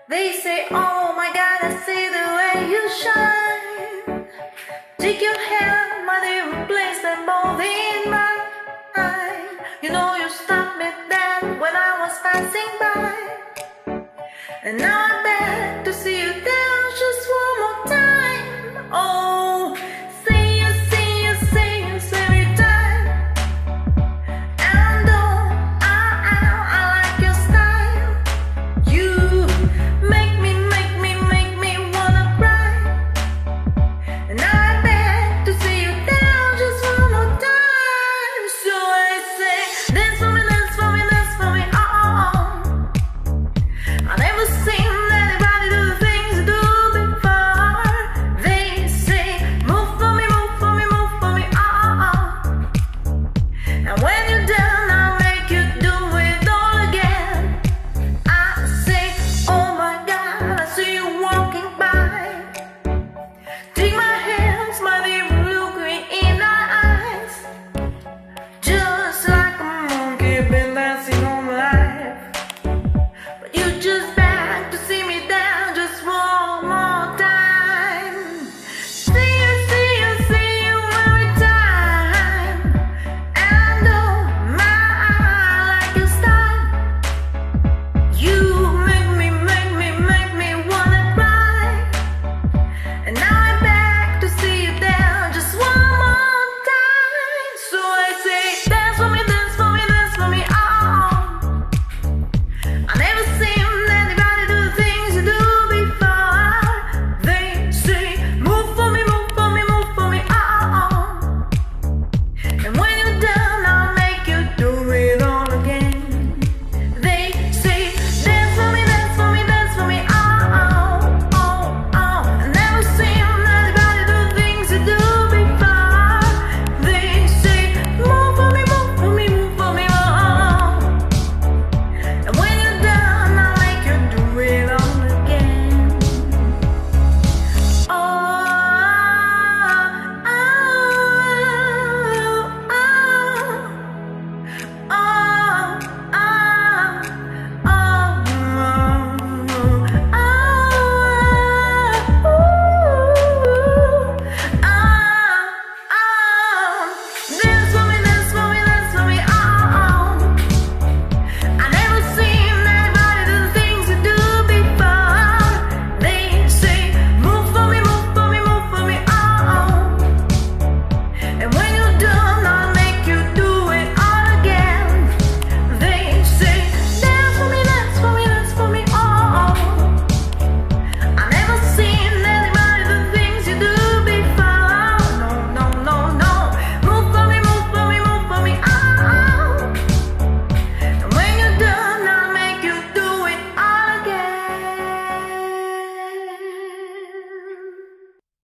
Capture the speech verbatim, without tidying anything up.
They say, oh my God, I see the way you shine. Take your hand, my dear, replace them both in mine. You know you stopped me then when I was passing by, and now I'm back.